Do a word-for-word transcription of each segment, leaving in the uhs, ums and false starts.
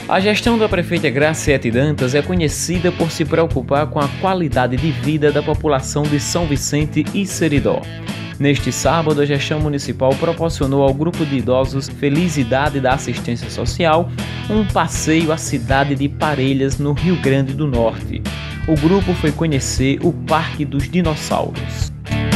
A gestão da prefeita Graciete Dantas é conhecida por se preocupar com a qualidade de vida da população de São Vicente e Seridó. Neste sábado, a gestão municipal proporcionou ao grupo de idosos Felicidade da Assistência Social um passeio à cidade de Parelhas, no Rio Grande do Norte. O grupo foi conhecer o Parque dos Dinossauros.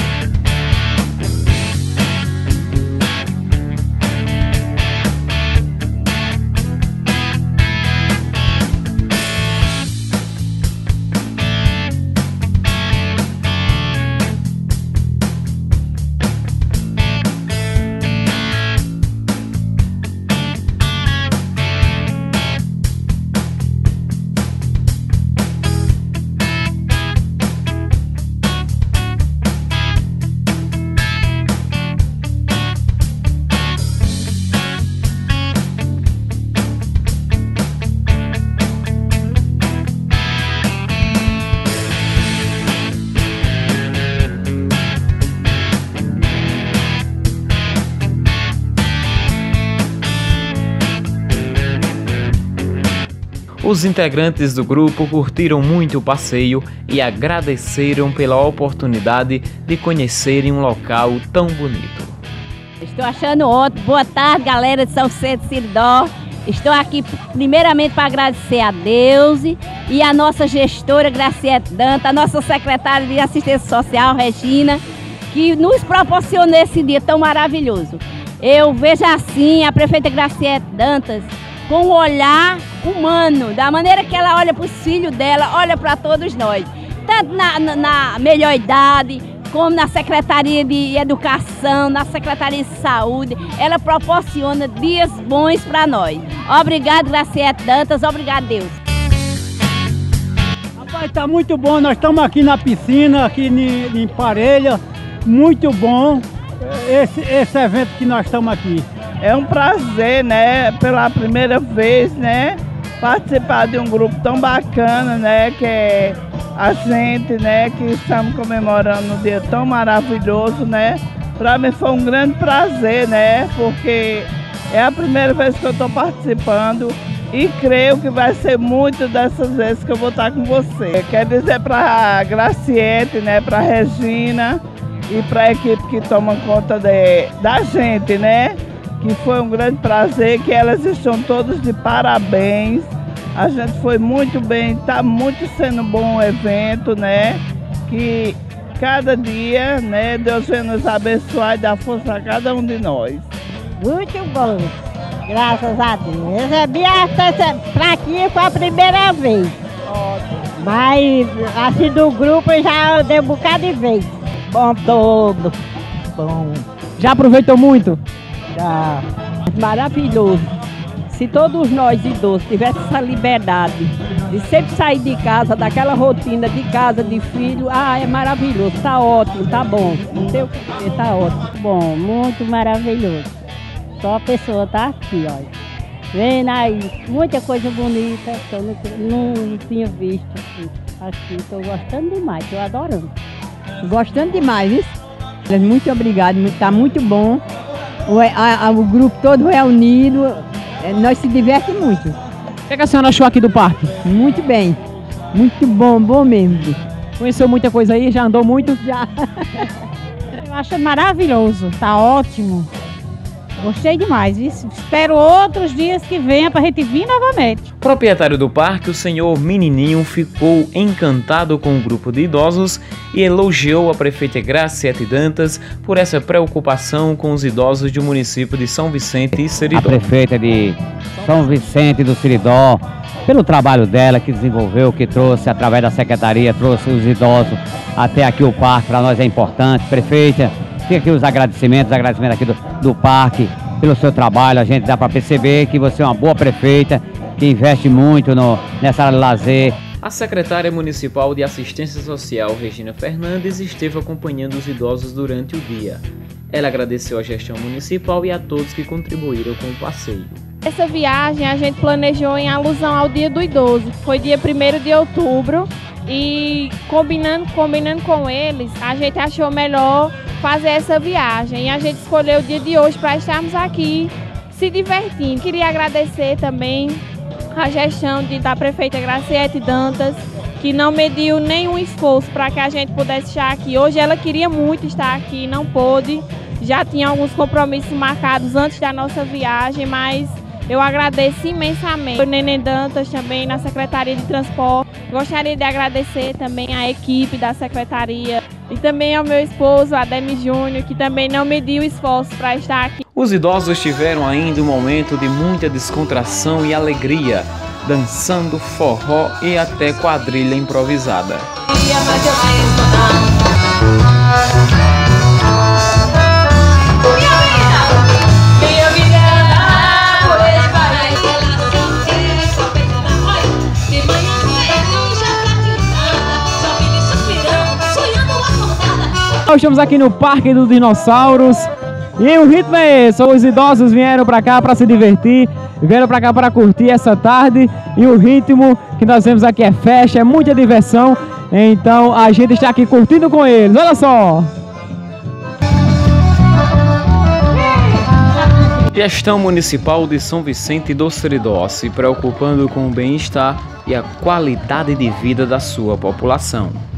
Os integrantes do grupo curtiram muito o passeio e agradeceram pela oportunidade de conhecerem um local tão bonito. Estou achando ótimo. Boa tarde, galera de São Vicente e Seridó. Estou aqui primeiramente para agradecer a Deus e a nossa gestora Graciete Dantas, a nossa secretária de Assistência Social, Regina, que nos proporcionou esse dia tão maravilhoso. Eu vejo assim a prefeita Graciete Dantas com um olhar humano, da maneira que ela olha para os filhos dela, olha para todos nós, tanto na, na, na melhor idade, como na Secretaria de Educação, na Secretaria de Saúde, ela proporciona dias bons para nós. Obrigado, Graciete Dantas, obrigado, Deus. Rapaz, está muito bom, nós estamos aqui na piscina, aqui em, em Parelha, muito bom esse, esse evento que nós estamos aqui. É um prazer, né, pela primeira vez, né, participar de um grupo tão bacana, né, que é a gente, né, que estamos comemorando um dia tão maravilhoso, né. Para mim foi um grande prazer, né, porque é a primeira vez que eu estou participando e creio que vai ser muito dessas vezes que eu vou estar com você. Quero dizer para a Graciete, né, para a Regina e para a equipe que toma conta de, da gente, né, que foi um grande prazer, que elas estão todas de parabéns. A gente foi muito bem, está muito sendo bom o evento, né? Que cada dia, né, Deus vem nos abençoar e dar força a cada um de nós. Muito bom, graças a Deus. Recebi essa para aqui, foi a primeira vez. Ótimo. Mas assim do grupo já deu um bocado de vez. Bom todo, bom. Já aproveitou muito? Já. Maravilhoso. Se todos nós idosos tivéssemos essa liberdade de sempre sair de casa, daquela rotina de casa, de filho, ah, é maravilhoso, tá ótimo, tá bom. Não tem o que dizer, tá ótimo. Bom, muito maravilhoso. Só a pessoa tá aqui, olha. Vendo aí, muita coisa bonita que eu não, não tinha visto aqui. Aqui, estou gostando demais, estou adorando. Gostando demais, viu? Muito obrigado, tá muito bom. O, a, a, o grupo todo reunido, nós se divertimos muito. O que, é que a senhora achou aqui do parque? Muito bem, muito bom, bom mesmo. Conheceu muita coisa aí, já andou muito? Já. Eu acho maravilhoso, tá ótimo. Gostei demais, isso. Espero outros dias que venha para a gente vir novamente. O proprietário do parque, o senhor Menininho, ficou encantado com o grupo de idosos e elogiou a prefeita Graciete Dantas por essa preocupação com os idosos do município de São Vicente e Seridó. A prefeita de São Vicente do Seridó, pelo trabalho dela que desenvolveu, que trouxe através da secretaria, trouxe os idosos até aqui o parque, para nós é importante. Prefeita, fica aqui os agradecimentos, os agradecimentos aqui do, do parque, pelo seu trabalho. A gente dá para perceber que você é uma boa prefeita, que investe muito no, nessa área de lazer. A secretária municipal de Assistência Social, Regina Fernandes, esteve acompanhando os idosos durante o dia. Ela agradeceu à gestão municipal e a todos que contribuíram com o passeio. Essa viagem a gente planejou em alusão ao Dia do Idoso, que foi dia primeiro de outubro, e combinando, combinando com eles, a gente achou melhor fazer essa viagem. E a gente escolheu o dia de hoje para estarmos aqui se divertindo. Queria agradecer também a gestão de, da prefeita Graciete Dantas, que não mediu nenhum esforço para que a gente pudesse estar aqui. Hoje ela queria muito estar aqui, não pôde, já tinha alguns compromissos marcados antes da nossa viagem, mas eu agradeço imensamente. O Nenê Dantas também na Secretaria de Transporte. Gostaria de agradecer também à equipe da Secretaria e também ao meu esposo, Ademir Júnior, que também não mediu esforço para estar aqui. Os idosos tiveram ainda um momento de muita descontração e alegria, dançando forró e até quadrilha improvisada. Nós estamos aqui no Parque dos Dinossauros e o ritmo é esse. Os idosos vieram para cá para se divertir, vieram para cá para curtir essa tarde e o ritmo que nós vemos aqui é festa, é muita diversão. Então a gente está aqui curtindo com eles. Olha só! Gestão Municipal de São Vicente do Seridó, se preocupando com o bem-estar e a qualidade de vida da sua população.